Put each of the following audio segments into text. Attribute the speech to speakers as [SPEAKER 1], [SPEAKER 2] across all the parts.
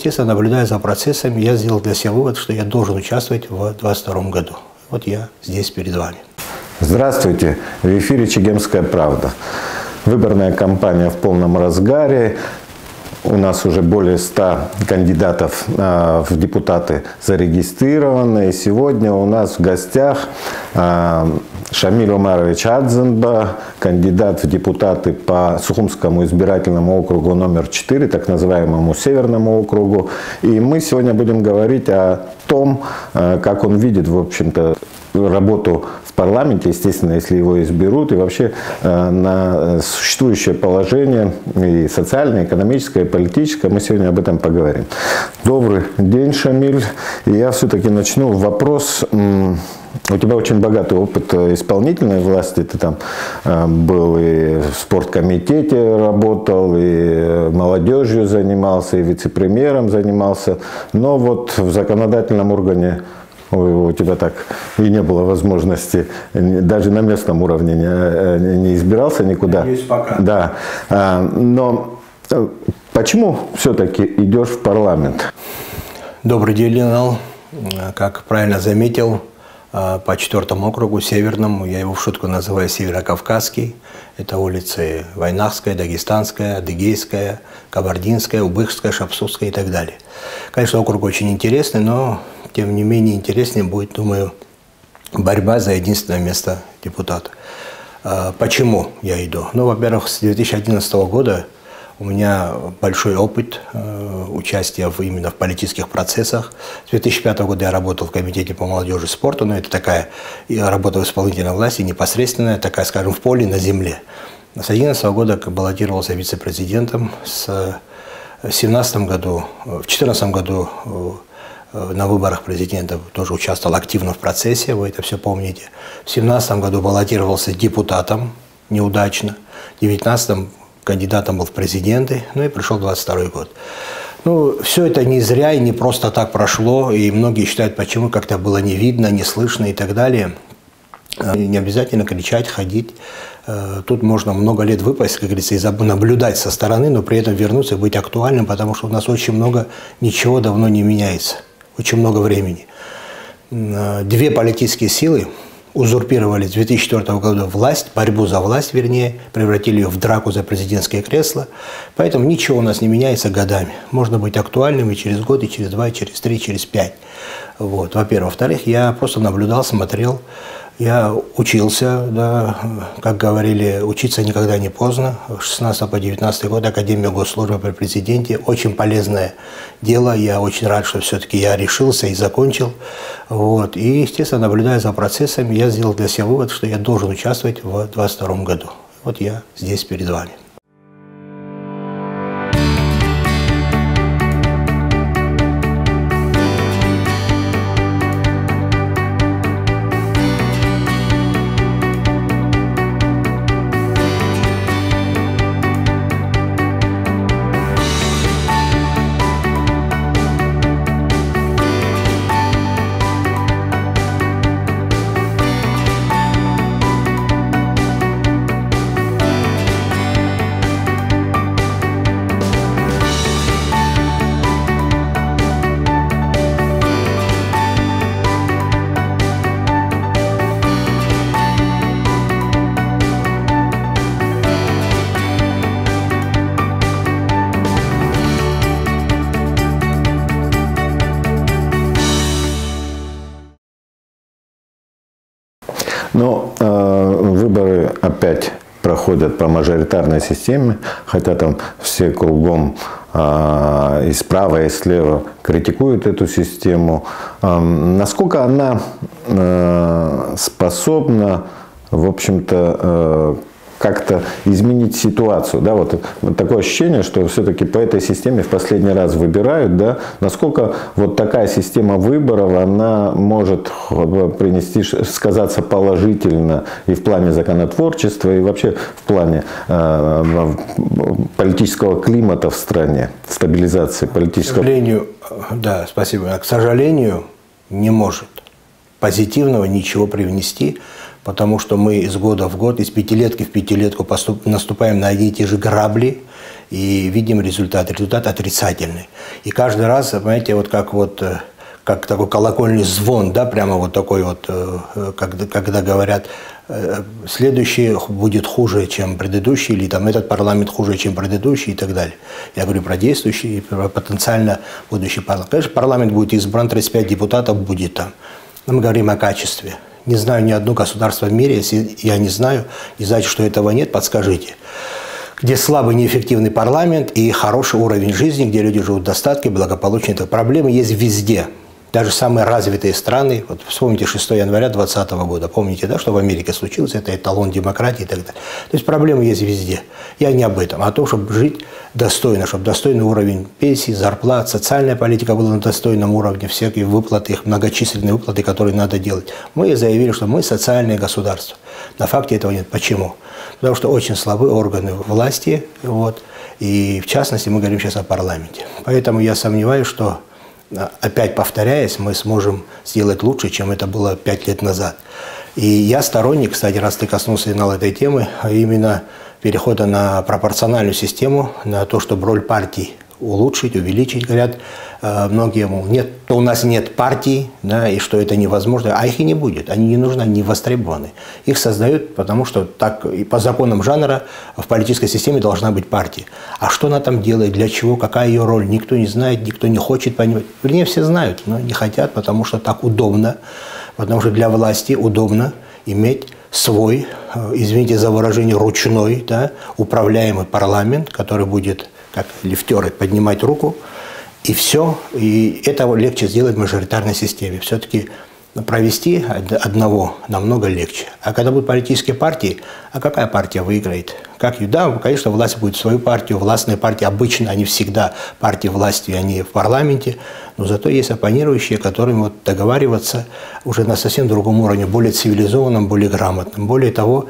[SPEAKER 1] естественно, наблюдая за процессами, я сделал для себя вывод, что я должен участвовать в 2022 году. Вот я здесь перед вами.
[SPEAKER 2] Здравствуйте, в эфире «Чегемская правда». Выборная кампания в полном разгаре. У нас уже более 100 кандидатов в депутаты зарегистрированы. И сегодня у нас в гостях Шамиль Омарович Адзенба, кандидат в депутаты по Сухумскому избирательному округу номер 4, так называемому Северному округу. И мы сегодня будем говорить о том, как он видит, в общем-то, работу в парламенте, естественно, если его изберут, и вообще на существующее положение и социальное, экономическое, и политическое. Мы сегодня об этом поговорим. Добрый день, Шамиль. И я все-таки начну вопрос. У тебя очень богатый опыт исполнительной власти. Ты там был и в спорткомитете работал, и молодежью занимался, и вице-премьером занимался. Но вот в законодательном органе у тебя так и не было возможности, даже на местном уровне не избирался никуда.
[SPEAKER 1] Надеюсь, пока.
[SPEAKER 2] Да. Но почему все-таки идешь в парламент?
[SPEAKER 1] Добрый день, Ленал. Как правильно заметил, по 4-му округу, Северному, я его в шутку называю Северокавказский. Это улицы Войнахская, Дагестанская, Адыгейская, Кабардинская, Убыхская, Шапсутская и так далее. Конечно, округ очень интересный, но тем не менее интереснее будет, думаю, борьба за единственное место депутата. Почему я иду? Ну, во-первых, с 2011 года у меня большой опыт участия именно в политических процессах. С 2005 года я работал в комитете по молодежи и спорту, но это такая работа в исполнительной власти, непосредственная, такая, скажем, в поле, на земле. С 2011 года баллотировался вице-президентом. В 2017 году, в 2014 году на выборах президента тоже участвовал активно в процессе, вы это все помните. В 2017 году баллотировался депутатом неудачно, в 2019 кандидатом был в президенты, ну и пришел 22 год. Ну, все это не зря и не просто так прошло, и многие считают, почему как-то было не видно, не слышно и так далее. Не обязательно кричать, ходить. Тут можно много лет выпасть, как говорится, и наблюдать со стороны, но при этом вернуться и быть актуальным, потому что у нас очень много, ничего давно не меняется, очень много времени. Две политические силы узурпировали с 2004 года власть, борьбу за власть, вернее, превратили ее в драку за президентское кресло. Поэтому ничего у нас не меняется годами. Можно быть актуальным и через год, и через 2, и через 3, и через 5. Вот, во-первых. Во-вторых, я просто наблюдал, смотрел. Я учился, да, как говорили, учиться никогда не поздно. С 16 по 19 год Академия госслужбы при президенте. Очень полезное дело. Я очень рад, что все-таки я решился и закончил. Вот. И, естественно, наблюдая за процессами, я сделал для себя вывод, что я должен участвовать в 2022 году. Вот я здесь перед вами.
[SPEAKER 2] Но выборы опять проходят по мажоритарной системе, хотя там все кругом и справа, и слева критикуют эту систему. Насколько она способна, в общем-то, как-то изменить ситуацию, да, вот такое ощущение, что все-таки по этой системе в последний раз выбирают, да, насколько вот такая система выборов, она может принести, сказаться положительно и в плане законотворчества, и вообще в плане политического климата в стране, стабилизации политического.
[SPEAKER 1] К сожалению, да, спасибо, к сожалению, не может позитивного ничего привнести, потому что мы из года в год, из пятилетки в пятилетку наступаем на одни и те же грабли, и видим результат. Результат отрицательный. И каждый раз, понимаете, вот как такой колокольный звон, да, прямо вот такой вот, когда говорят, следующий будет хуже, чем предыдущий, или там этот парламент хуже, чем предыдущий и так далее. Я говорю про действующий и про потенциально будущий парламент. Конечно, парламент будет избран, 35 депутатов будет там. Но мы говорим о качестве. Не знаю ни одно государство в мире, если я не знаю, не знаете, что этого нет, подскажите. Где слабый, неэффективный парламент и хороший уровень жизни, где люди живут в достатке, благополучно. Проблемы есть везде. Даже самые развитые страны, вот вспомните 6 января 2020 года, помните, да, что в Америке случилось, это эталон демократии и так далее. То есть проблемы есть везде. Я не об этом, а о том, чтобы жить достойно, чтобы достойный уровень пенсий, зарплат, социальная политика была на достойном уровне, всякие выплаты, их многочисленные выплаты, которые надо делать. Мы заявили, что мы социальное государство. На факте этого нет. Почему? Потому что очень слабы органы власти, вот, и в частности мы говорим сейчас о парламенте. Поэтому я сомневаюсь, что опять повторяясь, мы сможем сделать лучше, чем это было 5 лет назад. И я сторонник, кстати, раз ты коснулся этой темы, а именно перехода на пропорциональную систему, на то, чтобы роль партий улучшить, увеличить. Говорят многие, мол, нет, то у нас нет партий, да, и что это невозможно. А их и не будет. Они не нужны, они не востребованы. Их создают, потому что так и по законам жанра в политической системе должна быть партия. А что она там делает, для чего, какая ее роль, никто не знает, никто не хочет понимать. Вернее, все знают, но не хотят, потому что так удобно. Потому что для власти удобно иметь свой, извините за выражение, ручной, да, управляемый парламент, который будет, как лифтеры, поднимать руку, и все. И это легче сделать в мажоритарной системе. Все-таки провести одного намного легче. А когда будут политические партии, а какая партия выиграет? Да, конечно, власть будет свою партию, властные партии обычно, они всегда партии власти, они в парламенте, но зато есть оппонирующие, которыми вот договариваться уже на совсем другом уровне, более цивилизованном, более грамотном. Более того,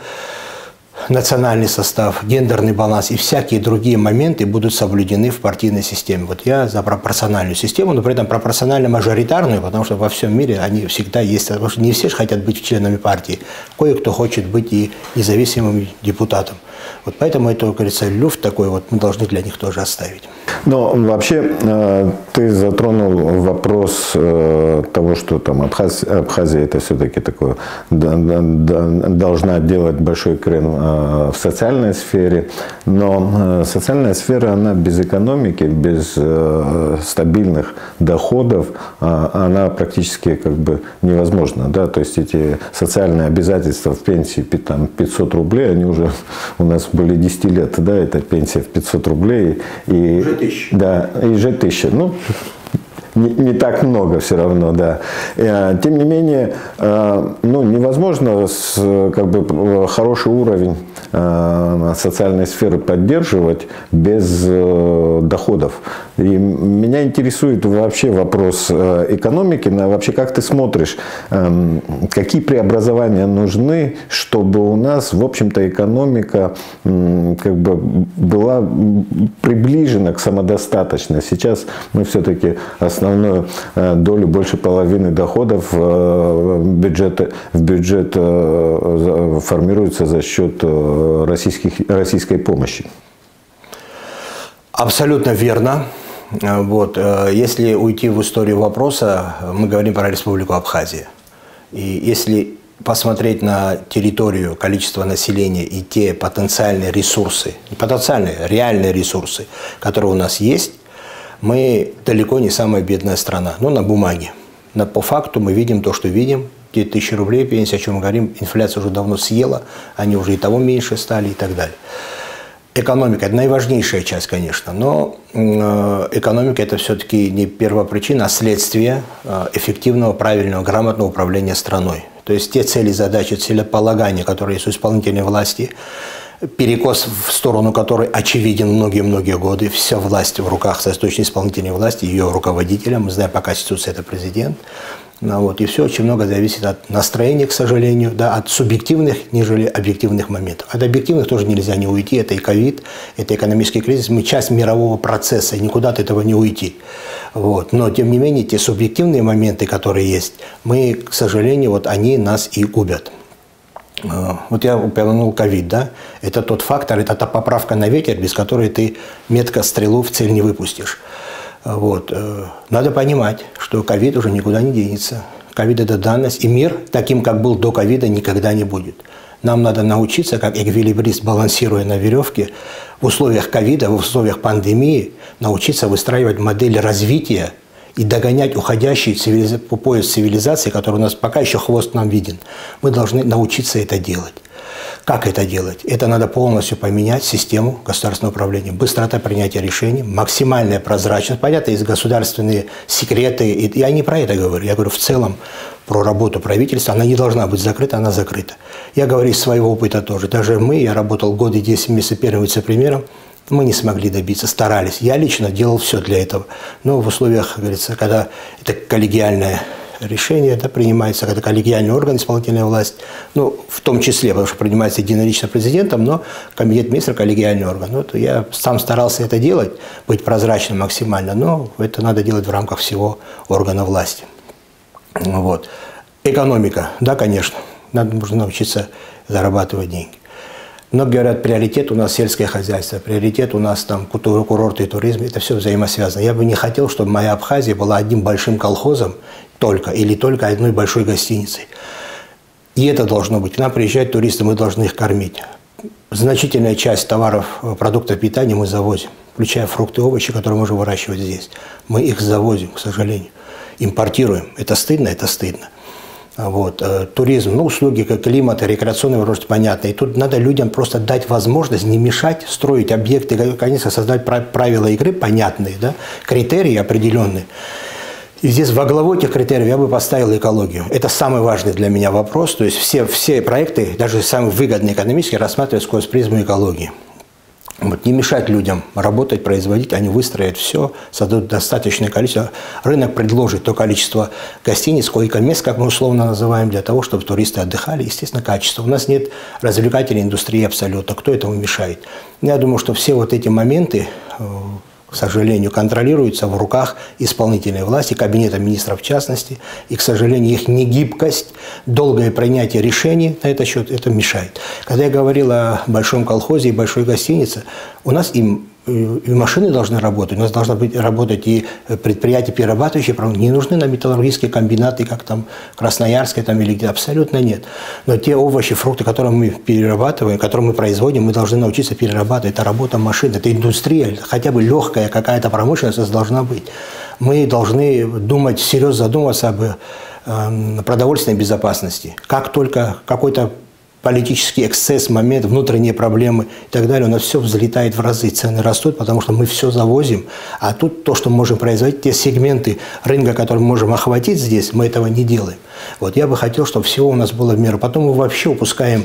[SPEAKER 1] национальный состав, гендерный баланс и всякие другие моменты будут соблюдены в партийной системе. Вот я за пропорциональную систему, но при этом пропорционально-мажоритарную, потому что во всем мире они всегда есть. Потому что не все же хотят быть членами партии. Кое-кто хочет быть и независимым депутатом. Вот поэтому это, как говорится, люфт такой, вот мы должны для них тоже оставить.
[SPEAKER 2] Но вообще ты затронул вопрос того, что там Абхазия это все-таки такое, должна делать большой крен в социальной сфере, но социальная сфера, она без экономики, без стабильных доходов, она практически как бы невозможна, да, то есть эти социальные обязательства в пенсии, там 500 рублей, они уже у нас были 10 лет, да, это пенсия в 500 рублей. И,
[SPEAKER 1] уже 1000.
[SPEAKER 2] Да, и уже 1000. Ну, не так много все равно, да. Тем не менее, ну, невозможно как бы хороший уровень социальной сферы поддерживать без доходов. И меня интересует вообще вопрос экономики. Вообще, как ты смотришь, какие преобразования нужны, чтобы у нас, в общем-то, экономика как бы была приближена к самодостаточности. Сейчас мы все-таки основную долю, больше половины доходов в бюджет формируется за счет российской помощи.
[SPEAKER 1] Абсолютно верно. Вот. Если уйти в историю вопроса, мы говорим про Республику Абхазия. И если посмотреть на территорию, количество населения и те потенциальные ресурсы, не потенциальные, реальные ресурсы, которые у нас есть, мы далеко не самая бедная страна, но на бумаге. Но по факту мы видим то, что видим. Те 1000 рублей пенсия, о чем мы говорим, инфляция уже давно съела, они уже и того меньше стали и так далее. Экономика – это наиважнейшая часть, конечно, но экономика – это все-таки не первопричина, а следствие эффективного, правильного, грамотного управления страной. То есть те цели, задачи, целеполагания, которые есть у исполнительной власти, перекос в сторону которой очевиден многие-многие годы, вся власть в руках соответствующей исполнительной власти, ее руководителя, мы знаем по Конституции это президент. Вот, и все очень много зависит от настроения, к сожалению, да, от субъективных, нежели объективных моментов. От объективных тоже нельзя не уйти. Это и ковид, это экономический кризис. Мы часть мирового процесса, и никуда от этого не уйти. Вот. Но, тем не менее, те субъективные моменты, которые есть, мы, к сожалению, вот они нас и губят. Вот я упомянул ковид, да? Это тот фактор, это та поправка на ветер, без которой ты метко стрелу в цель не выпустишь. Вот. Надо понимать, что ковид уже никуда не денется. Ковид – это данность, и мир таким, как был до ковида, никогда не будет. Нам надо научиться, как эквилибрист, балансируя на веревке, в условиях ковида, в условиях пандемии, научиться выстраивать модель развития и догонять уходящий по пояс цивилизации, который у нас пока еще хвост нам виден. Мы должны научиться это делать. Как это делать? Это надо полностью поменять систему государственного управления. Быстрота принятия решений, максимальная прозрачность. Понятно, есть государственные секреты. Я не про это говорю. Я говорю в целом про работу правительства. Она не должна быть закрыта, она закрыта. Я говорю из своего опыта тоже. Даже я работал годы 10 месяцев первым вице-премьером, мы не смогли добиться, старались. Я лично делал все для этого. Но в условиях, как говорится, когда это коллегиальное решение принимается, когда коллегиальный орган, исполнительная власть, в том числе, потому что принимается единолично президентом, но комитет министров – коллегиальный орган. Вот я сам старался это делать, быть прозрачным максимально, но это надо делать в рамках всего органа власти. Вот. Экономика, да, конечно, нужно научиться зарабатывать деньги. Многие говорят, приоритет у нас сельское хозяйство, приоритет у нас там курорты и туризм, это все взаимосвязано. Я бы не хотел, чтобы моя Абхазия была одним большим колхозом или только одной большой гостиницей. И это должно быть. К нам приезжают туристы, мы должны их кормить. Значительная часть товаров, продуктов питания мы завозим, включая фрукты и овощи, которые можем выращивать здесь. Мы их завозим, к сожалению. Импортируем. Это стыдно, это стыдно. Вот. Туризм, услуги, как климат, рекреационные возможности, понятно. И тут надо людям просто дать возможность не мешать, строить объекты, конечно, создать правила игры понятные, да? Критерии определенные. И здесь во главу этих критериев я бы поставил экологию. Это самый важный для меня вопрос. То есть все проекты, даже самые выгодные экономически, рассматривать сквозь призму экологии. Вот, не мешать людям работать, производить, они выстроят все, создадут достаточное количество. Рынок предложит то количество гостиниц, койко-мест, как мы условно называем, для того, чтобы туристы отдыхали. Естественно, качество. У нас нет развлекательной индустрии абсолютно. Кто этому мешает? Я думаю, что все вот эти моменты, к сожалению, контролируются в руках исполнительной власти, кабинета министров в частности. И, к сожалению, их негибкость, долгое принятие решений на этот счет, это мешает. Когда я говорил о большом колхозе и большой гостинице, у нас и машины должны работать, у нас должны работать и предприятия перерабатывающие, не нужны нам металлургические комбинаты, как там Красноярская или где-то, абсолютно нет. Но те овощи, фрукты, которые мы перерабатываем, которые мы производим, мы должны научиться перерабатывать. Это работа машин, это индустрия, хотя бы легкая какая-то промышленность должна быть. Мы должны думать, серьезно задумываться об продовольственной безопасности. Как только какой-то политический эксцесс, момент, внутренние проблемы и так далее, у нас все взлетает в разы, цены растут, потому что мы все завозим, а тут то, что мы можем производить, те сегменты рынка, которые мы можем охватить здесь, мы этого не делаем. Вот я бы хотел, чтобы всего у нас было в меру. Потом мы вообще упускаем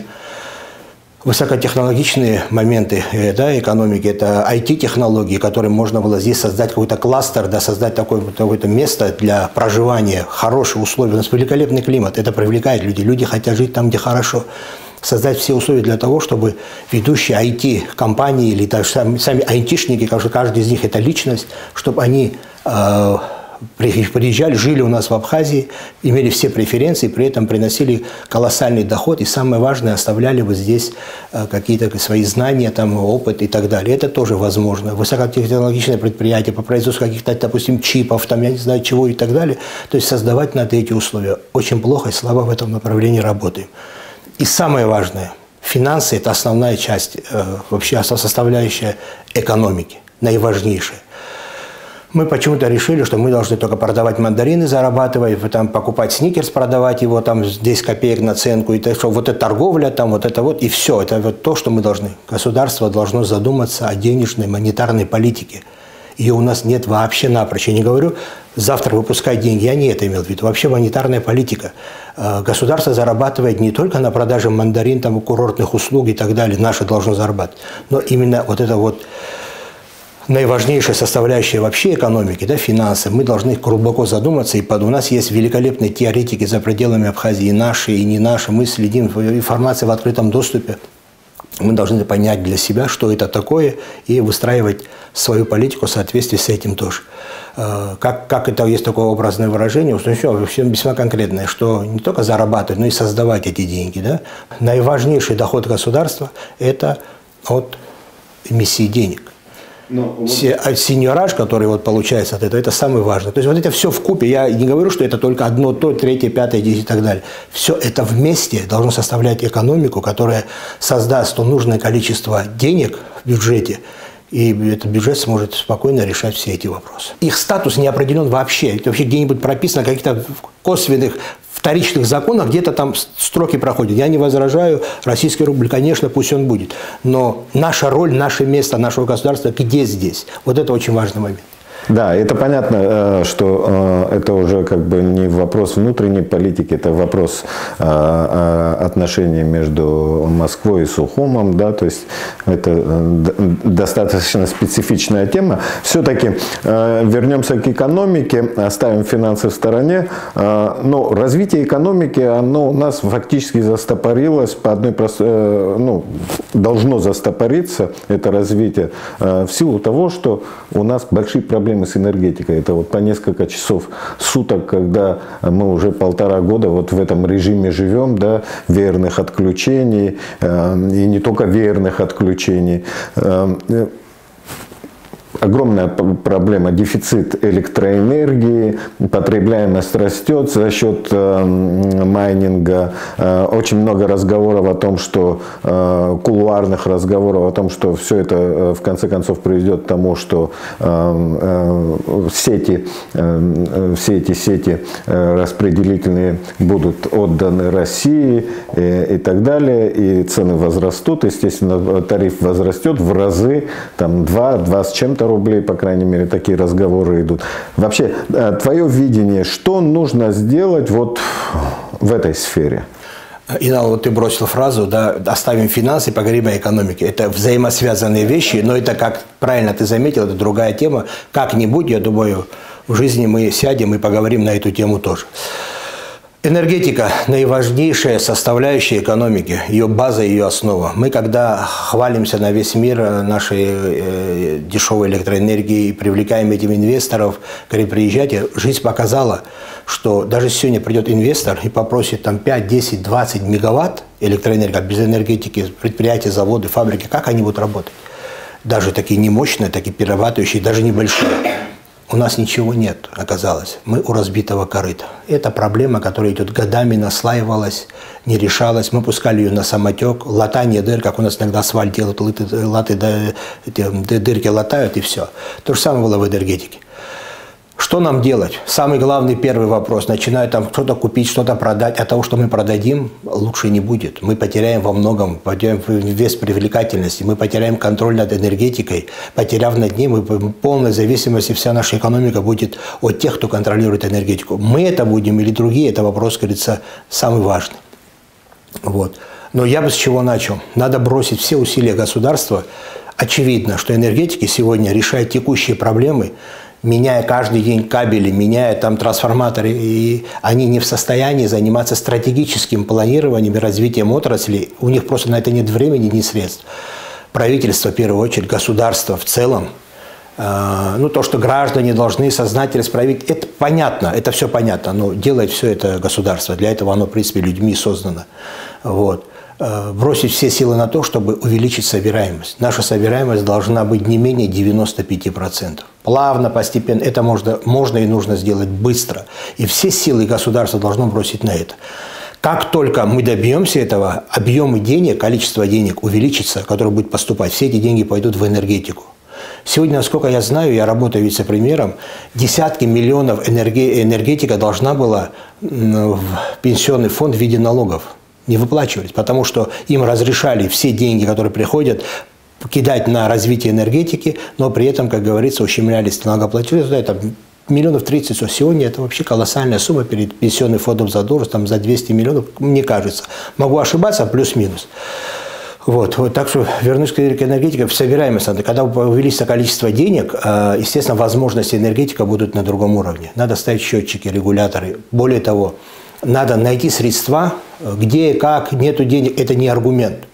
[SPEAKER 1] высокотехнологичные моменты экономики, это IT-технологии, которые можно было здесь создать какой-то кластер, создать какое-то место для проживания, хорошие условия. У нас великолепный климат, это привлекает людей, люди хотят жить там, где хорошо. Создать все условия для того, чтобы ведущие IT-компании или даже сами айтишники, каждый из них это личность, чтобы они приезжали, жили у нас в Абхазии, имели все преференции, при этом приносили колоссальный доход и, самое важное, оставляли вот здесь какие-то свои знания, опыт и так далее. Это тоже возможно. Высокотехнологичное предприятие по производству каких-то, допустим, чипов, я не знаю чего и так далее. То есть создавать надо эти условия. Очень плохо и слабо в этом направлении работаем. И самое важное, финансы – это основная часть, вообще составляющая экономики, наиважнейшая. Мы почему-то решили, что мы должны только продавать мандарины, зарабатывать, покупать сникерс, продавать его 10 копеек наценку, и что вот эта торговля, и все. Это вот то, что мы должны. Государство должно задуматься о денежной, монетарной политике. Ее у нас нет вообще напрочь. Я не говорю, завтра выпускать деньги, я не это имел в виду. Вообще монетарная политика. Государство зарабатывает не только на продаже мандарин, курортных услуг и так далее, наше должно зарабатывать, но именно вот это вот наиважнейшая составляющая вообще экономики, финансы, мы должны глубоко задуматься. И у нас есть великолепные теоретики за пределами Абхазии, и наши, и не наши. Мы следим, информация в открытом доступе. Мы должны понять для себя, что это такое, и выстраивать свою политику в соответствии с этим тоже. Как это есть такое образное выражение, весьма конкретное, что не только зарабатывать, но и создавать эти деньги. Да? Наиважнейший доход государства – это от эмиссии денег. Сеньораж, который вот получается от этого, это самое важное. То есть вот это все вкупе, я не говорю, что это только одно, то, третье, пятое, 10 и так далее. Все это вместе должно составлять экономику, которая создаст то нужное количество денег в бюджете, и этот бюджет сможет спокойно решать все эти вопросы. Их статус не определен вообще. Это вообще где-нибудь прописано в каких-то косвенных вторичных законах, где-то там строки проходят. Я не возражаю, российский рубль, конечно, пусть он будет. Но наша роль, наше место, нашего государства где здесь? Вот это очень важный момент.
[SPEAKER 2] Да, это понятно, что это уже как бы не вопрос внутренней политики, это вопрос отношений между Москвой и Сухумом, да, то есть это достаточно специфичная тема. Все-таки вернемся к экономике, оставим финансы в стороне, но развитие экономики, оно у нас фактически застопорилось по одной простой, должно застопориться, это развитие, в силу того, что у нас большие проблемы с энергетикой. Это вот по несколько часов суток, когда мы уже 1,5 года вот в этом режиме живем, да, веерных отключений, и не только веерных отключений. Огромная проблема, дефицит электроэнергии, потребляемость растет за счет майнинга. Очень много разговоров о том, что кулуарных разговоров о том, что все это в конце концов приведет к тому, что все эти сети распределительные будут отданы России и так далее, и цены возрастут, естественно, тариф возрастет в разы, там 2 с чем-то рублей, по крайней мере, такие разговоры идут. Вообще, твое видение, что нужно сделать вот в этой сфере?
[SPEAKER 1] Инал, вот ты бросил фразу, да, оставим финансы и поговорим о экономике. Это взаимосвязанные вещи, но это, как правильно ты заметил, это другая тема. Как-нибудь, я думаю, в жизни мы сядем и поговорим на эту тему тоже. Энергетика – наиважнейшая составляющая экономики, ее база, ее основа. Мы, когда хвалимся на весь мир нашей дешевой электроэнергией и привлекаем этим инвесторов, говорим, приезжайте, жизнь показала, что даже сегодня придет инвестор и попросит там 5, 10, 20 мегаватт электроэнергии, без энергетики, предприятия, заводы, фабрики, как они будут работать? Даже такие немощные, такие перерабатывающие, даже небольшие. У нас ничего нет, оказалось. Мы у разбитого корыта. Это проблема, которая идет годами, наслаивалась, не решалась. Мы пускали ее на самотек, латание дыр, как у нас иногда асфальт делают, дырки латают и все. То же самое было в энергетике. Что нам делать? Самый главный первый вопрос. Начиная там что-то купить, что-то продать. От того, что мы продадим, лучше не будет. Мы потеряем во многом, потеряем вес привлекательности, мы потеряем контроль над энергетикой. Потеряв над ней, мы в полной зависимости, вся наша экономика будет от тех, кто контролирует энергетику. Мы это будем или другие, это вопрос, говорится, самый важный. Вот. Но я бы с чего начал? Надо бросить все усилия государства. Очевидно, что энергетики сегодня решают текущие проблемы, меняя каждый день кабели, меняя там трансформаторы, и они не в состоянии заниматься стратегическим планированием и развитием отрасли. У них просто на это нет времени, ни средств. Правительство, в первую очередь, государство в целом, то, что граждане должны сознательно исправить, это понятно, это все понятно, но делает все это государство. Для этого оно, в принципе, людьми создано. Вот. Бросить все силы на то, чтобы увеличить собираемость. Наша собираемость должна быть не менее 95%. Плавно, постепенно. Это можно и нужно сделать быстро. И все силы государства должно бросить на это. Как только мы добьемся этого, объемы денег, количество денег увеличится, которое будет поступать. Все эти деньги пойдут в энергетику. Сегодня, насколько я знаю, я работаю вице-премьером, десятки миллионов энергетика должна была в пенсионный фонд в виде налогов. Не выплачивались, потому что им разрешали все деньги, которые приходят, кидать на развитие энергетики, но при этом, как говорится, ущемлялись налогоплательщики. Это миллионов 30. Сегодня это вообще колоссальная сумма перед пенсионным фондом задолженность, там за 200 миллионов, мне кажется. Могу ошибаться, плюс-минус. Вот, так что вернусь к энергетике, в собираемость надо. Когда увеличится количество денег, естественно, возможности энергетика будут на другом уровне. Надо ставить счетчики, регуляторы. Более того, надо найти средства, где, как, нету денег, это не аргумент.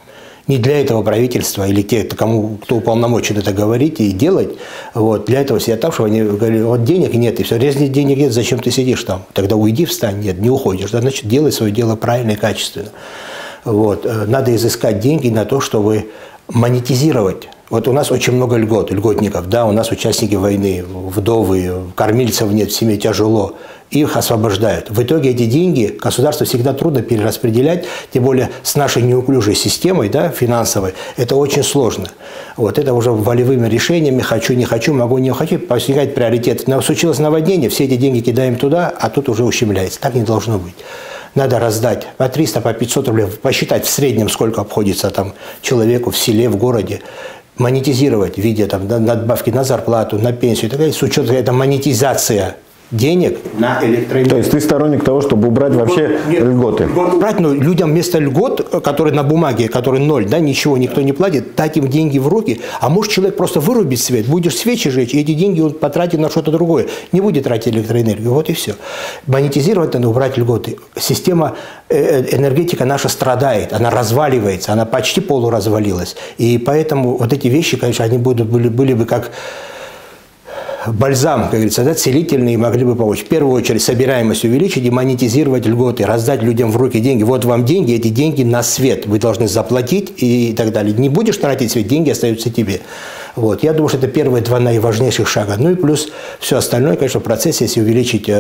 [SPEAKER 1] Не для этого правительства или те, кто уполномочен это говорить и делать. Вот, для этого сидят там, чтобы они говорили, вот денег нет, и все, если денег нет, зачем ты сидишь там? Тогда уйди, встань, нет, не уходишь. Да, значит, делай свое дело правильно и качественно. Вот. Надо изыскать деньги на то, чтобы монетизировать. Вот у нас очень много льготников, да, у нас участники войны, вдовы, кормильцев нет, в семье тяжело, их освобождают. В итоге эти деньги государству всегда трудно перераспределять, тем более с нашей неуклюжей системой, да, финансовой, это очень сложно. Вот это уже волевыми решениями, хочу, не хочу, могу, не хочу, возникает приоритет. Случилось наводнение, все эти деньги кидаем туда, а тут уже ущемляется. Так не должно быть. Надо раздать по 300, по 500 рублей, посчитать в среднем, сколько обходится там человеку в селе, в городе, монетизировать в виде там, надбавки на зарплату, на пенсию и так далее, с учетом этой монетизация денег на электроэнергию.
[SPEAKER 2] То есть ты сторонник того, чтобы убрать вообще льготы?
[SPEAKER 1] Убрать, но людям вместо льгот, которые на бумаге, которые ноль, да, ничего никто не платит, дать им деньги в руки, а может человек просто вырубит свет, будешь свечи жечь, и эти деньги он потратит на что-то другое, не будет тратить электроэнергию, вот и все. Монетизировать надо, убрать льготы. Система энергетика наша страдает, она разваливается, она почти полуразвалилась, и поэтому вот эти вещи, конечно, они были бы как бальзам, как говорится, да, целительные, могли бы помочь. В первую очередь собираемость увеличить и монетизировать льготы, раздать людям в руки деньги. Вот вам деньги, эти деньги на свет. Вы должны заплатить и так далее. Не будешь тратить свет, деньги остаются тебе. Вот. Я думаю, что это первые два наиважнейших шага. Ну и плюс все остальное, конечно, в процессе, если увеличить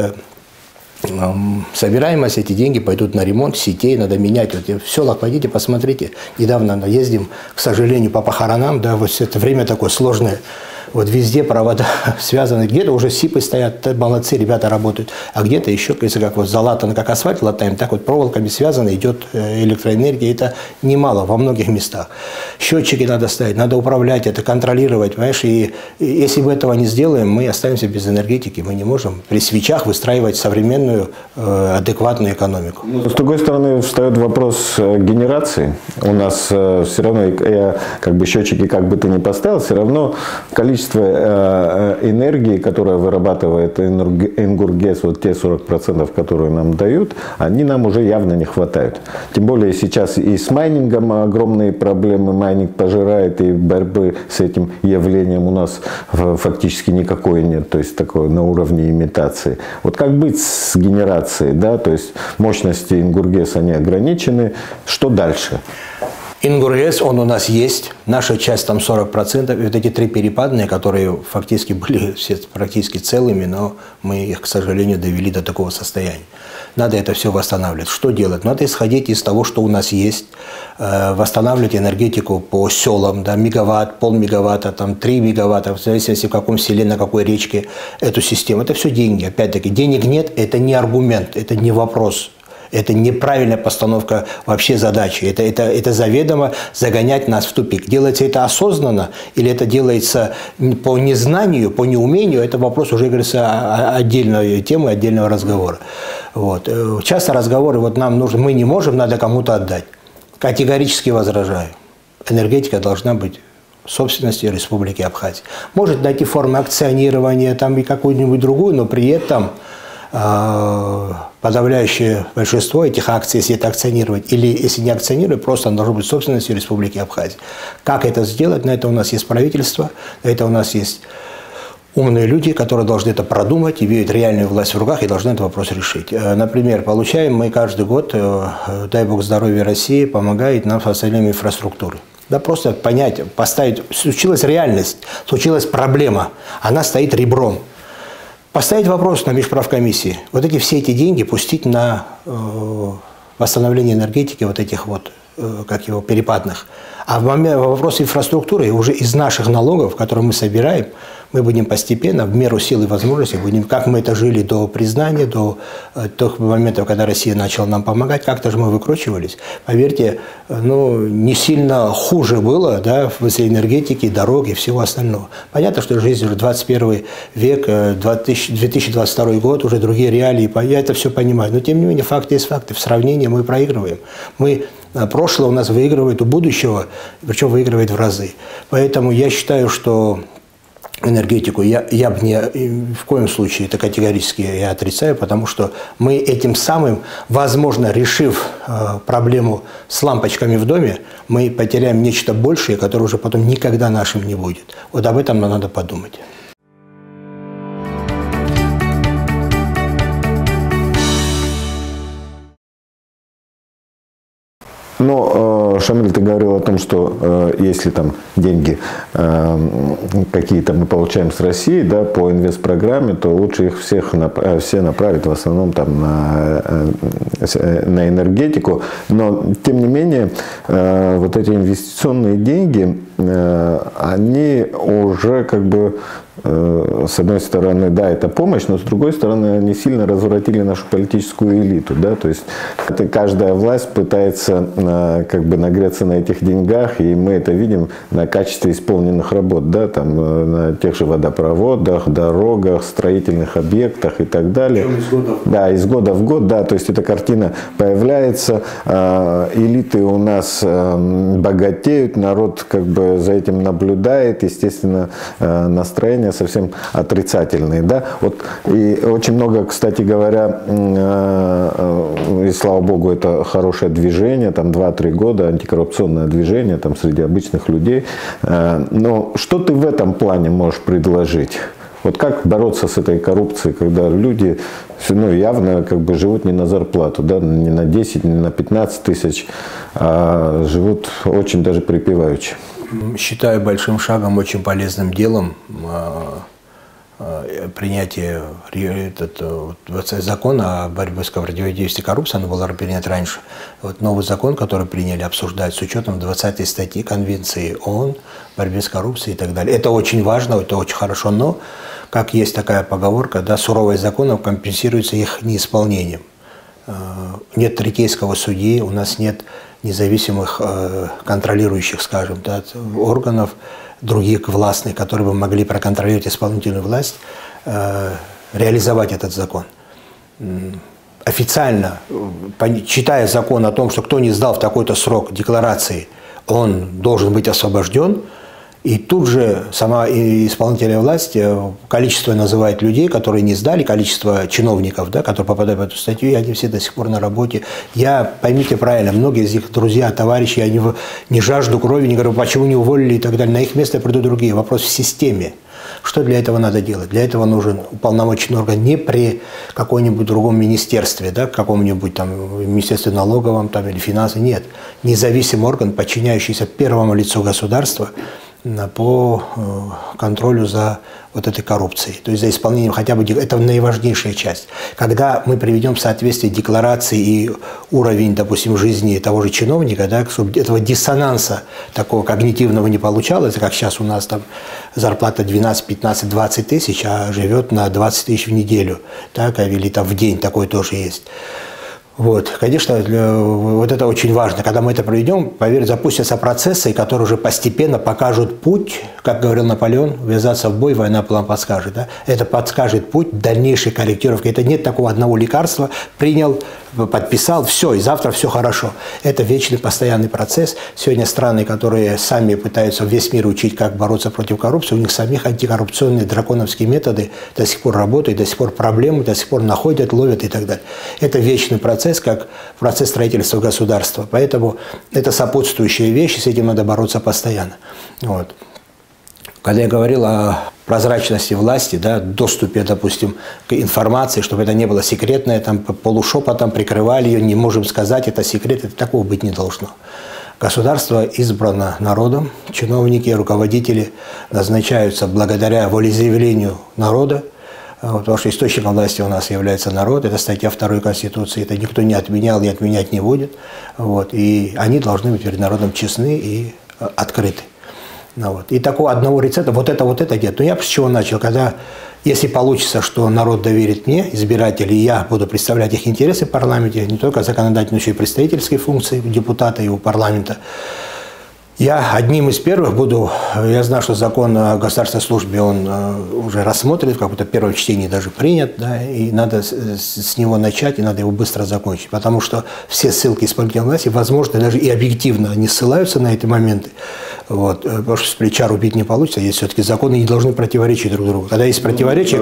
[SPEAKER 1] собираемость, эти деньги пойдут на ремонт сетей, надо менять. Вот в селах пойдите, посмотрите. Недавно ездим, к сожалению, по похоронам, да, вот это время такое сложное. Вот везде провода связаны, где-то уже сипы стоят, молодцы, ребята работают, а где-то еще, как вот залатано, как асфальт латаем, так вот проволоками связано, идет электроэнергия, это немало во многих местах. Счетчики надо ставить, надо управлять это, контролировать, понимаешь, и если мы этого не сделаем, мы останемся без энергетики, мы не можем при свечах выстраивать современную адекватную экономику.
[SPEAKER 2] С другой стороны, встает вопрос генерации. У нас все равно, как бы счетчики как бы ты ни поставил, все равно количество энергии, которая вырабатывает Энгургес, вот те 40%, которые нам дают, они нам уже явно не хватают. Тем более сейчас и с майнингом огромные проблемы, майнинг пожирает, и борьбы с этим явлением у нас фактически никакой нет, то есть такое на уровне имитации. Вот как быть с генерацией, да, то есть мощности Энгургес, они ограничены, что дальше?
[SPEAKER 1] Ингургес, он у нас есть, наша часть там 40%, и вот эти три перепадные, которые фактически были все практически целыми, но мы их, к сожалению, довели до такого состояния. Надо это все восстанавливать. Что делать? Надо исходить из того, что у нас есть, восстанавливать энергетику по селам, да, мегаватт, полмегаватта, там, 3 мегаватта, в зависимости в каком селе, на какой речке эту систему. Это все деньги. Опять-таки, денег нет, это не аргумент, это не вопрос. Это неправильная постановка вообще задачи. Это заведомо загонять нас в тупик. Делается это осознанно или это делается по незнанию, по неумению, это вопрос уже, говорится, отдельной темы, отдельного разговора. Вот. Часто разговоры, вот нам нужно, мы не можем, надо кому-то отдать. Категорически возражаю. Энергетика должна быть собственностью Республики Абхазия. Может найти формы акционирования там и какую-нибудь другую, но при этом подавляющее большинство этих акций, если это акционировать, или если не акционировать, просто оно должно быть собственностью Республики Абхазия. Как это сделать? На это у нас есть правительство, на это у нас есть умные люди, которые должны это продумать, имеют реальную власть в руках и должны этот вопрос решить. Например, получаем мы каждый год, дай бог здоровья России, помогает нам с восстановлением инфраструктуры. Да просто понять, поставить, случилась реальность, случилась проблема, она стоит ребром. Поставить вопрос на межправкомиссии. Вот все эти деньги пустить на восстановление энергетики, вот этих вот, как его, перепадных. А вопрос инфраструктуры уже из наших налогов, которые мы собираем, мы будем постепенно, в меру сил и возможностей, будем, как мы это жили до признания, до тех моментов, когда Россия начала нам помогать, как-то же мы выкручивались. Поверьте, ну, не сильно хуже было, да, в энергетике, дороги и всего остального. Понятно, что жизнь уже 21 век, 2022 год, уже другие реалии, я это все понимаю. Но тем не менее, факты есть факты. В сравнении мы проигрываем. Прошлое у нас выигрывает у будущего, причем выигрывает в разы. Поэтому я считаю, что энергетику, я бы в коем случае это категорически я отрицаю, потому что мы этим самым, возможно, решив проблему с лампочками в доме, мы потеряем нечто большее, которое уже потом никогда нашим не будет. Вот об этом нам надо подумать.
[SPEAKER 2] Но, Шамиль, ты говорил о том, что если там деньги какие-то мы получаем с России, да, по инвестпрограмме, то лучше их все направить в основном там на энергетику. Но, тем не менее, вот эти инвестиционные деньги, они уже как бы, с одной стороны, да, это помощь, но с другой стороны, они сильно развратили нашу политическую элиту, да, то есть каждая власть пытается как бы нагреться на этих деньгах, и мы это видим на качестве исполненных работ, да, там на тех же водопроводах, дорогах, строительных объектах и так далее. Да, из года в год, да, то есть эта картина появляется, элиты у нас богатеют, народ как бы за этим наблюдает, естественно, настроение совсем отрицательные, да, вот, и очень много, кстати говоря, и слава богу, это хорошее движение, там 2-3 года, антикоррупционное движение, там среди обычных людей, но что ты в этом плане можешь предложить? Вот как бороться с этой коррупцией, когда люди, ну, явно как бы живут не на зарплату, да, не на 10, не на 15 тысяч, а живут очень даже припеваючи?
[SPEAKER 1] Считаю большим шагом, очень полезным делом принятие закона о борьбе с противодействием коррупции, оно было принято раньше. Вот новый закон, который приняли, обсуждать с учетом 20-й статьи Конвенции ООН о борьбе с коррупцией и так далее. Это очень важно, это очень хорошо, но, как есть такая поговорка, да, суровость законов компенсируется их неисполнением. Нет третейского судьи, у нас нет независимых контролирующих, скажем, да, органов, других властных, которые бы могли проконтролировать исполнительную власть, реализовать этот закон. Официально, читая закон о том, что кто не сдал в такой-то срок декларации, он должен быть освобожден, и тут же сама исполнительная власть количество называет людей, которые не сдали, количество чиновников, да, которые попадают в эту статью, и они все до сих пор на работе. Я, поймите правильно, многие из них друзья, товарищи, они не жажду крови, не говорю, почему не уволили и так далее. На их место придут другие. Вопрос в системе. Что для этого надо делать? Для этого нужен уполномоченный орган не при каком-нибудь другом министерстве, да, каком-нибудь там министерстве налоговом там, или финансовом. Нет. Независимый орган, подчиняющийся первому лицу государства, по контролю за вот этой коррупцией, то есть за исполнением хотя бы, это наиважнейшая часть. Когда мы приведем в соответствие декларации и уровень, допустим, жизни того же чиновника, да, чтобы этого диссонанса такого когнитивного не получалось, как сейчас у нас там зарплата 12, 15, 20 тысяч, а живет на 20 тысяч в неделю, так, или там в день, такой тоже есть. Вот, конечно, вот это очень важно. Когда мы это проведем, поверь, запустятся процессы, которые уже постепенно покажут путь, как говорил Наполеон, ввязаться в бой, война план подскажет. Да? Это подскажет путь дальнейшей корректировки. Это нет такого одного лекарства, принял, подписал, все, и завтра все хорошо. Это вечный, постоянный процесс. Сегодня страны, которые сами пытаются весь мир учить, как бороться против коррупции, у них самих антикоррупционные драконовские методы до сих пор работают, до сих пор проблемы, до сих пор находят, ловят и так далее. Это вечный процесс, как процесс строительства государства. Поэтому это сопутствующая вещь, с этим надо бороться постоянно. Вот. Когда я говорил о прозрачности власти, да, доступе, допустим, к информации, чтобы это не было секретное, там полушепотом прикрывали ее, не можем сказать, это секрет, это такого быть не должно. Государство избрано народом, чиновники, руководители назначаются благодаря волеизъявлению народа, потому что источником власти у нас является народ, это статья 2 Конституции, это никто не отменял и отменять не будет, вот, и они должны быть перед народом честны и открыты. Вот. И такого одного рецепта, вот это нет. Но я с чего начал, когда, если получится, что народ доверит мне, избиратели, и я буду представлять их интересы в парламенте, не только законодательной, но еще и представительской функции депутата и у парламента, Я одним из первых буду, я знаю, что закон о государственной службе, он уже рассмотрен, в каком-то первом чтении даже принят, да, и надо с него начать, и надо его быстро закончить, потому что все ссылки исполнительной власти, возможно, даже и объективно не ссылаются на эти моменты, вот, потому что с плеча рубить не получится, есть все-таки законы не должны противоречить друг другу. Когда есть противоречие,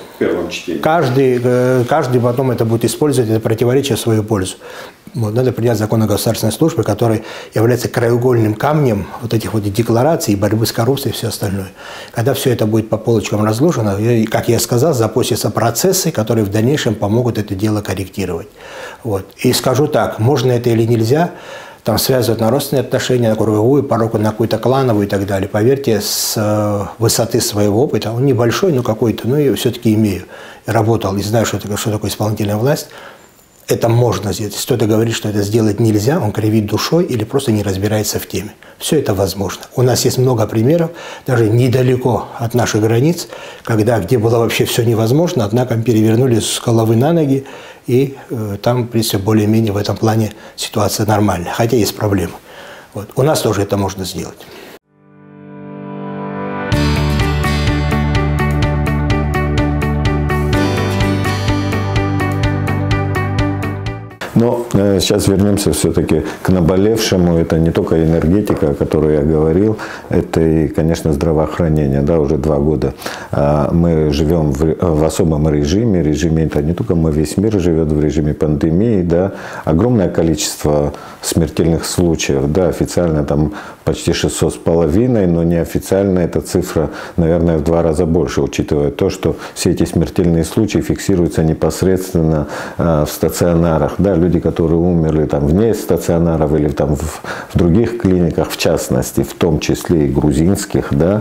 [SPEAKER 1] каждый потом это будет использовать, это противоречие в свою пользу. Вот, надо принять закон о государственной службе, который является краеугольным камнем вот этих вот деклараций, борьбы с коррупцией и все остальное. Когда все это будет по полочкам разложено, как я сказал, запустятся процессы, которые в дальнейшем помогут это дело корректировать. Вот. И скажу так, можно это или нельзя, там связывают на родственные отношения, на круговую, порой на какую-то клановую и так далее. Поверьте, с высоты своего опыта, он небольшой, но какой-то, но я все-таки имею. Работал и знаю, что такое исполнительная власть. Это можно сделать. Если кто-то говорит, что это сделать нельзя, он кривит душой или просто не разбирается в теме. Все это возможно. У нас есть много примеров, даже недалеко от наших границ, где было вообще все невозможно, однако перевернули с головы на ноги, и там, в принципе, более-менее в этом плане ситуация нормальная. Хотя есть проблемы. Вот. У нас тоже это можно сделать.
[SPEAKER 2] Но сейчас вернемся все-таки к наболевшему. Это не только энергетика, о которой я говорил, это и, конечно, здравоохранение. Да, уже 2 года мы живем в особом режиме. Это не только мы, весь мир живет в режиме пандемии. Да. Огромное количество смертельных случаев. Да, официально там почти 600,5, но неофициально эта цифра, наверное, в 2 раза больше, учитывая то, что все эти смертельные случаи фиксируются непосредственно в стационарах. Да, люди, которые умерли там вне стационаров или там в других клиниках, в частности, в том числе и грузинских, да,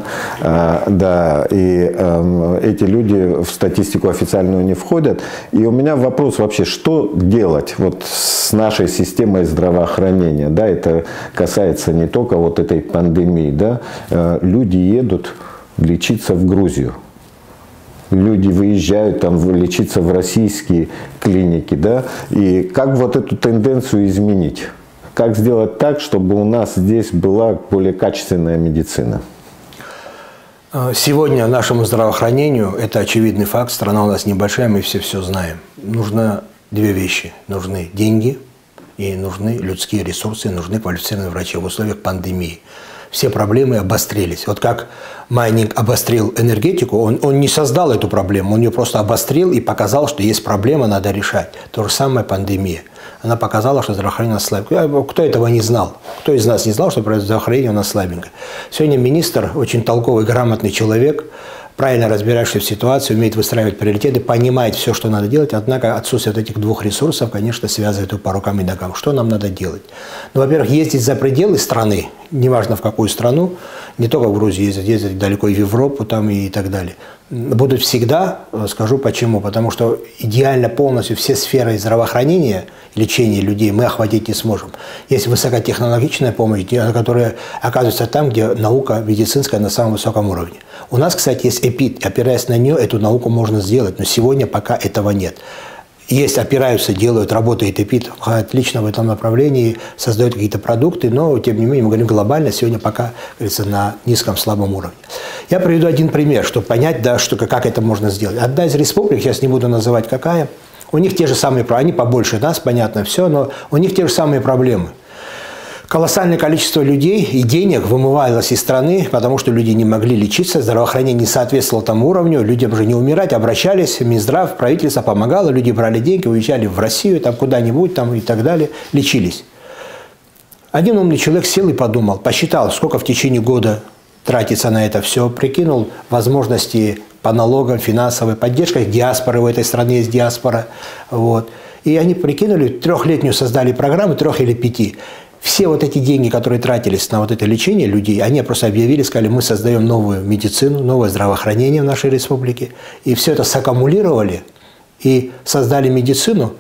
[SPEAKER 2] эти люди в статистику официальную не входят. И у меня вопрос вообще, что делать вот с нашей системой здравоохранения, да, это касается не только вот этой пандемии, да, люди едут лечиться в Грузию. Люди выезжают там лечиться в российские клиники, да, и как вот эту тенденцию изменить? Как сделать так, чтобы у нас здесь была более качественная медицина?
[SPEAKER 1] Сегодня нашему здравоохранению, это очевидный факт, страна у нас небольшая, мы все знаем. Нужно 2 вещи. Нужны деньги и нужны людские ресурсы, нужны квалифицированные врачи в условиях пандемии. Все проблемы обострились. Вот как майнинг обострил энергетику, он не создал эту проблему, он ее просто обострил и показал, что есть проблема, надо решать. То же самое пандемия. Она показала, что здравоохранение у нас слабенькое. Кто этого не знал? Кто из нас не знал, что здравоохранение у нас слабенькое? Сегодня министр, очень толковый, грамотный человек, правильно разбирающийся в ситуации, умеет выстраивать приоритеты, понимает все, что надо делать, однако отсутствие вот этих 2 ресурсов, конечно, связывает его по рукам и ногам. Что нам надо делать? Ну, во-первых, ездить за пределы страны, неважно в какую страну, не только в Грузию ездить далеко и в Европу там, и так далее. Будут всегда, скажу почему, потому что идеально полностью все сферы здравоохранения, лечения людей мы охватить не сможем. Есть высокотехнологичная помощь, которая оказывается там, где наука медицинская на самом высоком уровне. У нас, кстати, есть ЭПИД, опираясь на нее, эту науку можно сделать, но сегодня пока этого нет. Есть, опираются, делают, работает ЭПИД отлично в этом направлении, создают какие-то продукты, но, тем не менее, мы говорим глобально, сегодня пока, говорится, на низком, слабом уровне. Я приведу один пример, чтобы понять, да, как это можно сделать. Одна из республик, я сейчас не буду называть какая, у них те же самые проблемы, они побольше нас, понятно, все, но у них те же самые проблемы. Колоссальное количество людей и денег вымывалось из страны, потому что люди не могли лечиться, здравоохранение не соответствовало тому уровню, людям уже не умирать, обращались, Минздрав, правительство помогало, люди брали деньги, уезжали в Россию, там куда-нибудь там и так далее, лечились. Один умный человек сел и подумал, посчитал, сколько в течение года тратится на это все, прикинул возможности по налогам, финансовой поддержке, диаспоры, в этой стране есть диаспора, вот. И они прикинули, 3-летнюю создали программу, 3 или 5. Все вот эти деньги, которые тратились на вот это лечение людей, они просто объявили, сказали, мы создаем новую медицину, новое здравоохранение в нашей республике. И все это саккумулировали и создали медицину,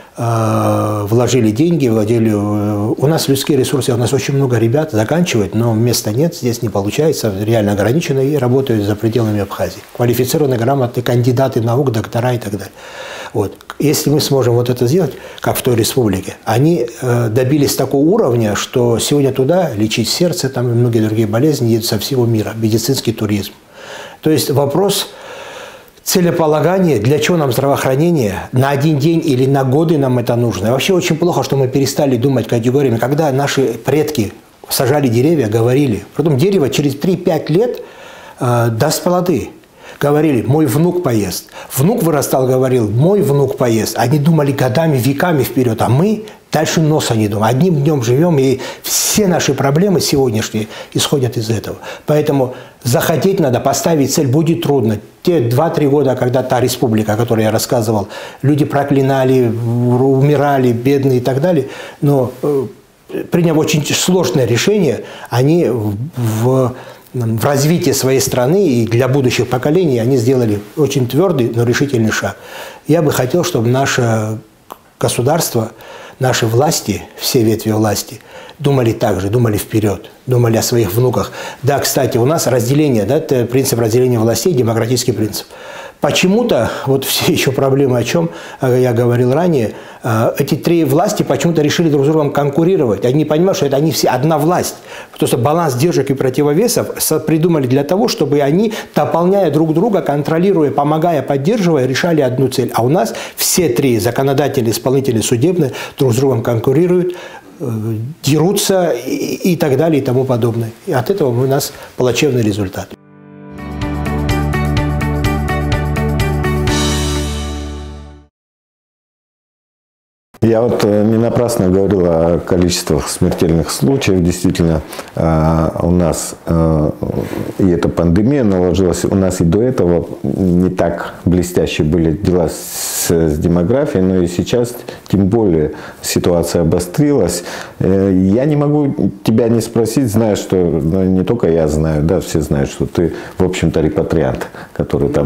[SPEAKER 1] вложили деньги, владели. У нас людские ресурсы, у нас очень много ребят заканчивают, но места нет, здесь не получается, реально ограничено, и работают за пределами Абхазии. Квалифицированные, грамотные кандидаты наук, доктора и так далее. Вот. Если мы сможем вот это сделать, как в той республике, они добились такого уровня, что сегодня туда лечить сердце там, и многие другие болезни едут со всего мира, медицинский туризм. То есть вопрос целеполагания, для чего нам здравоохранение, на один день или на годы нам это нужно. И вообще очень плохо, что мы перестали думать категориями, когда наши предки сажали деревья, говорили, потом дерево через 3-5 лет даст плоды. Говорили, мой внук поест. Внук вырастал, говорил, мой внук поест. Они думали годами, веками вперед, а мы дальше носа не думаем. Одним днем живем, и все наши проблемы сегодняшние исходят из этого. Поэтому захотеть надо, поставить цель будет трудно. Те 2-3 года, когда та республика, о которой я рассказывал, люди проклинали, умирали, бедные и так далее, но приняв очень сложное решение, они в развитии своей страны и для будущих поколений они сделали очень твердый, но решительный шаг. Я бы хотел, чтобы наше государство, наши власти, все ветви власти, думали так же, думали вперед, думали о своих внуках. Да, кстати, у нас разделение, да, это принцип разделения властей, демократический принцип. Почему-то, вот все еще проблемы, о чем я говорил ранее, эти три власти почему-то решили друг с другом конкурировать. Они понимают, что это они все одна власть. Потому что баланс сдержек и противовесов придумали для того, чтобы они, дополняя друг друга, контролируя, помогая, поддерживая, решали одну цель. А у нас все три, законодатели, исполнители, судебные, друг с другом конкурируют, дерутся и так далее и тому подобное. И от этого у нас плачевный результат.
[SPEAKER 2] Я вот не напрасно говорил о количествах смертельных случаев. Действительно, у нас и эта пандемия наложилась, у нас и до этого не так блестящие были дела с демографией, но и сейчас тем более ситуация обострилась. Я не могу тебя не спросить, зная, что не только я знаю, да, все знают, что ты, в общем-то, репатриант, который там,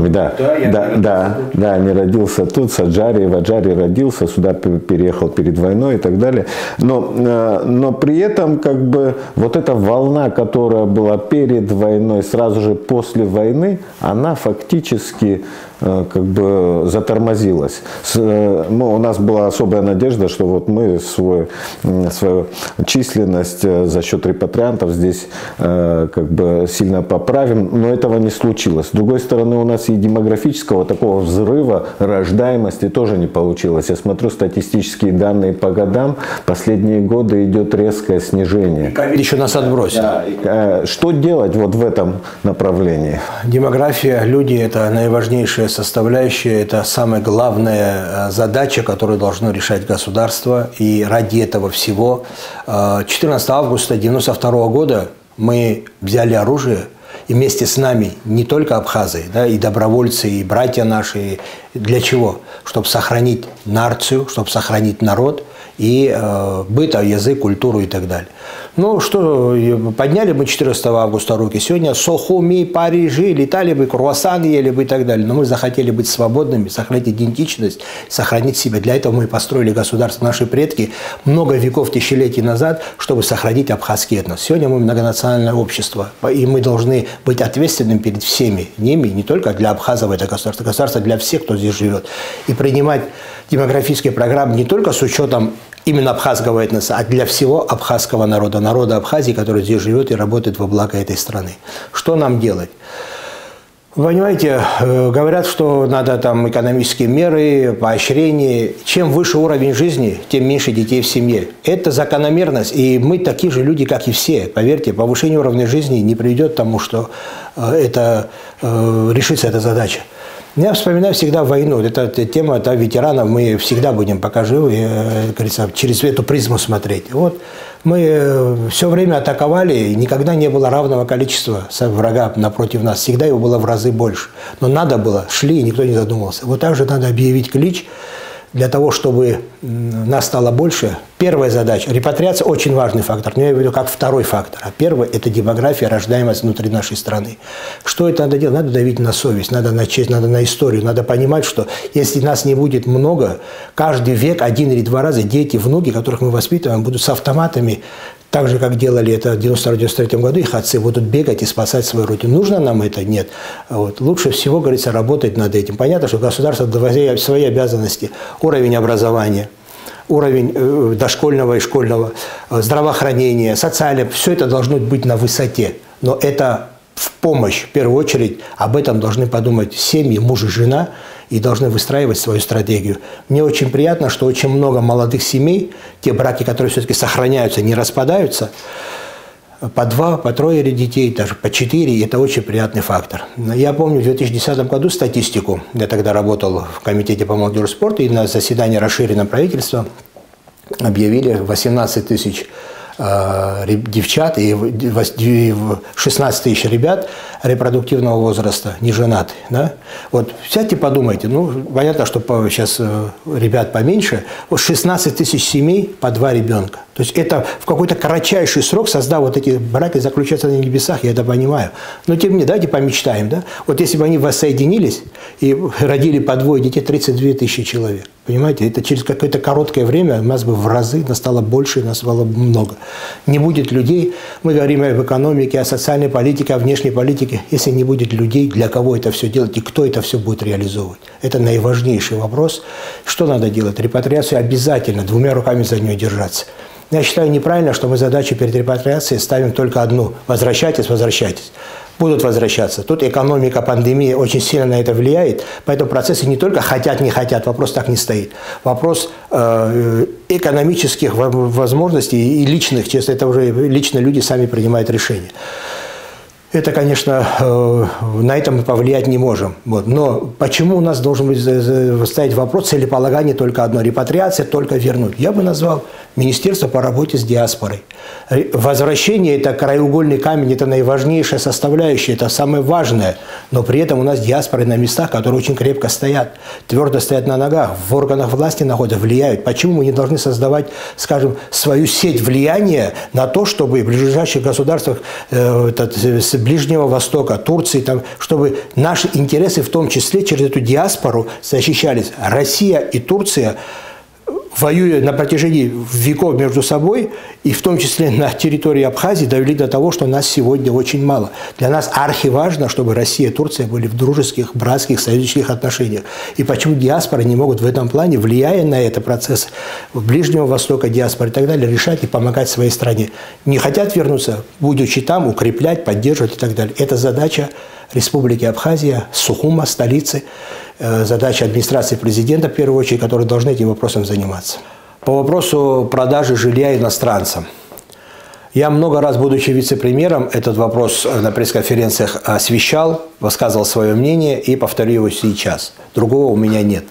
[SPEAKER 2] не родился тут, в Аджаре родился, сюда переехал перед войной и так далее. Но при этом как бы вот эта волна, которая была перед войной, сразу же после войны, она фактически как бы затормозилась. У нас была особая надежда, что вот мы свою численность за счет репатриантов здесь как бы сильно поправим, но этого не случилось. С другой стороны, у нас и демографического такого взрыва рождаемости тоже не получилось. Я смотрю статистические данные по годам, последние годы идет резкое снижение.
[SPEAKER 1] Ковид еще нас отбросил.
[SPEAKER 2] Да. Что делать вот в этом направлении?
[SPEAKER 1] Демография, люди – это наиважнейшая составляющая, это самая главная задача, которую должно решать государство. И ради этого всего 14 августа 1992 года мы взяли оружие, и вместе с нами не только абхазы, да, и добровольцы, и братья наши. Для чего? Чтобы сохранить нацию, чтобы сохранить народ и быт, язык, культуру и так далее. Ну что, подняли мы 14 августа руки. Сегодня Сохуми, Парижи, летали бы, круассан ели бы и так далее. Но мы захотели быть свободными, сохранить идентичность, сохранить себя. Для этого мы построили государство. Наши предки много веков, тысячелетий назад, чтобы сохранить абхазский этнос. Сегодня мы многонациональное общество. И мы должны быть ответственными перед всеми ними, не только для абхазов это государство для всех, кто здесь живет. И принимать демографические программы не только с учетом именно абхазского этноса, а для всего абхазского народа, народа Абхазии, который здесь живет и работает во благо этой страны. Что нам делать? Вы понимаете, говорят, что надо там экономические меры, поощрение. Чем выше уровень жизни, тем меньше детей в семье. Это закономерность. И мы такие же люди, как и все. Поверьте, повышение уровня жизни не приведет к тому, что решится эта задача. Я вспоминаю всегда войну. Это тема ветеранов. Мы всегда будем, пока живы, говорится, через эту призму смотреть. Вот мы все время атаковали, и никогда не было равного количества врага напротив нас. Всегда его было в разы больше. Но надо было, шли, и никто не задумывался. Вот так же надо объявить клич для того, чтобы нас стало больше. Первая задача – репатриация – очень важный фактор, но я имею в виду как второй фактор. А первый – это демография, рождаемость внутри нашей страны. Что это надо делать? Надо давить на совесть, надо на честь, надо на историю. Надо понимать, что если нас не будет много, каждый век 1 или 2 раза дети, внуки, которых мы воспитываем, будут с автоматами так же, как делали это в 1992-1993 году, их отцы будут бегать и спасать свою родину. Нужно нам это? Нет. Вот. Лучше всего, говорится, работать над этим. Понятно, что государство свои обязанности, уровень образования, уровень дошкольного и школьного, здравоохранения, социальное, все это должно быть на высоте. Но это в помощь, в первую очередь, об этом должны подумать семьи, муж и жена, и должны выстраивать свою стратегию. Мне очень приятно, что очень много молодых семей, те браки, которые все-таки сохраняются, не распадаются, по 2, по 3 детей, даже по 4, это очень приятный фактор. Я помню в 2010 году статистику, я тогда работал в комитете по молодежи и спорту, и на заседании расширенного правительства объявили 18 тысяч девчат и 16 тысяч ребят репродуктивного возраста, не женатые. Да? Вот сядьте, подумайте, ну, понятно, что сейчас ребят поменьше, вот 16 тысяч семей по 2 ребенка. То есть это в какой-то кратчайший срок, создав вот эти браки, заключаться на небесах, я это понимаю. Но тем не менее, давайте помечтаем. Да? Вот если бы они воссоединились и родили по 2 детей, 32 тысячи человек. Понимаете, это через какое-то короткое время нас бы в разы настало больше, нас стало много. Не будет людей, мы говорим об экономике, о социальной политике, о внешней политике, если не будет людей, для кого это все делать и кто это все будет реализовывать. Это наиважнейший вопрос. Что надо делать? Репатриацию обязательно, 2 руками за нее держаться. Я считаю неправильно, что мы задачу перед репатриацией ставим только одну – возвращайтесь, возвращайтесь. Будут возвращаться. Тут экономика, пандемия очень сильно на это влияет, поэтому процессы не только хотят, не хотят, вопрос так не стоит. Вопрос экономических возможностей и личных, честно, это уже лично люди сами принимают решения. Это, конечно, на это мы повлиять не можем. Вот. Но почему у нас должен стоять вопрос целеполагания только одно – репатриация, только вернуть? Я бы назвал Министерство по работе с диаспорой. Возвращение – это краеугольный камень, это наиважнейшая составляющая, это самое важное. Но при этом у нас диаспоры на местах, которые очень крепко стоят, твердо стоят на ногах, в органах власти находятся, влияют. Почему мы не должны создавать, скажем, свою сеть влияния на то, чтобы в ближайших государствах с Ближнего Востока, Турции, там, чтобы наши интересы в том числе через эту диаспору защищались? Россия и Турция воюя на протяжении веков между собой, и в том числе на территории Абхазии, довели до того, что нас сегодня очень мало. Для нас архиважно, чтобы Россия и Турция были в дружеских, братских, союзнических отношениях. И почему диаспоры не могут в этом плане, влияя на этот процесс Ближнего Востока, диаспоры и так далее, решать и помогать своей стране. Не хотят вернуться, будучи там, укреплять, поддерживать и так далее. Это задача Республики Абхазия, Сухума, столицы, задача администрации президента, в первую очередь, которые должны этим вопросом заниматься. По вопросу продажи жилья иностранцам. Я много раз, будучи вице-премьером, этот вопрос на пресс-конференциях освещал, высказывал свое мнение и повторю его сейчас. Другого у меня нет.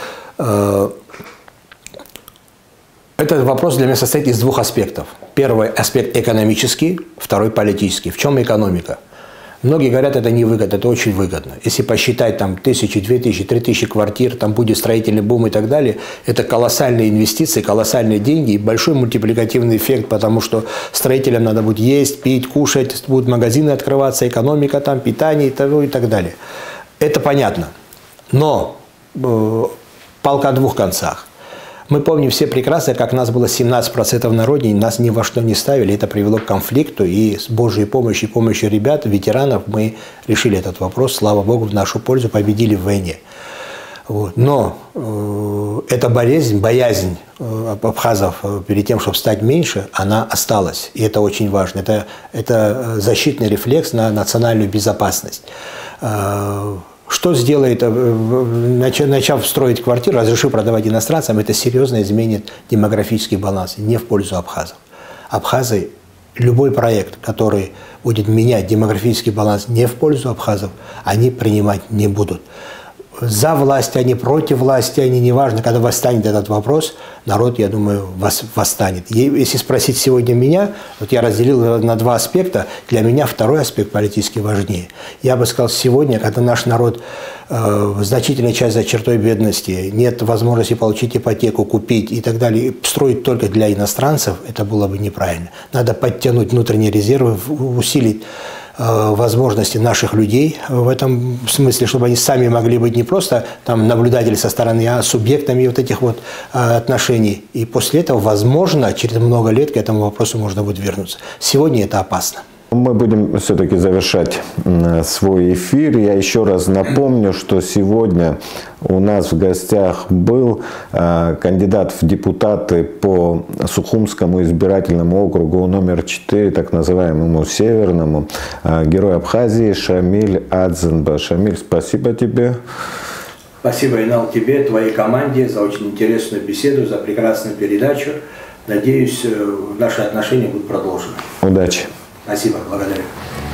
[SPEAKER 1] Этот вопрос для меня состоит из 2 аспектов. Первый аспект экономический, второй политический. В чем экономика? Многие говорят, это невыгодно, это очень выгодно. Если посчитать там 1000, 2000, 3000 квартир, там будет строительный бум и так далее, это колоссальные инвестиции, колоссальные деньги и большой мультипликативный эффект, потому что строителям надо будет есть, пить, кушать, будут магазины открываться, экономика там, питание и так далее. Это понятно. Но палка о 2 концах. Мы помним все прекрасно, как нас было 17% на родине, нас ни во что не ставили, это привело к конфликту, и с Божьей помощью и помощью ребят, ветеранов, мы решили этот вопрос, слава Богу, в нашу пользу, победили в войне. Вот. Но эта боязнь абхазов перед тем, чтобы стать меньше, она осталась, и это очень важно. Это защитный рефлекс на национальную безопасность. Что сделает, начав строить квартиру, разрешив продавать иностранцам, это серьезно изменит демографический баланс, не в пользу абхазов. Абхазы, любой проект, который будет менять демографический баланс не в пользу абхазов, они принимать не будут. За власть они, против власти они, неважно, когда восстанет этот вопрос, народ, я думаю, восстанет. Если спросить сегодня меня, вот я разделил на 2 аспекта, для меня второй аспект политически важнее. Я бы сказал, сегодня, когда наш народ, значительная часть за чертой бедности, нет возможности получить ипотеку, купить и так далее, строить только для иностранцев, это было бы неправильно. Надо подтянуть внутренние резервы, усилить возможности наших людей в этом смысле, чтобы они сами могли быть не просто там наблюдатели со стороны, а субъектами вот этих вот отношений. И после этого, возможно, через много лет к этому вопросу можно будет вернуться. Сегодня это опасно.
[SPEAKER 2] Мы будем все-таки завершать свой эфир. Я еще раз напомню, что сегодня у нас в гостях был кандидат в депутаты по Сухумскому избирательному округу номер 4, так называемому Северному, герой Абхазии Шамиль Адзенба. Шамиль, спасибо тебе.
[SPEAKER 1] Спасибо, Инал, тебе, твоей команде за очень интересную беседу, за прекрасную передачу. Надеюсь, наши отношения будут продолжены.
[SPEAKER 2] Удачи.
[SPEAKER 1] Спасибо, благодарю.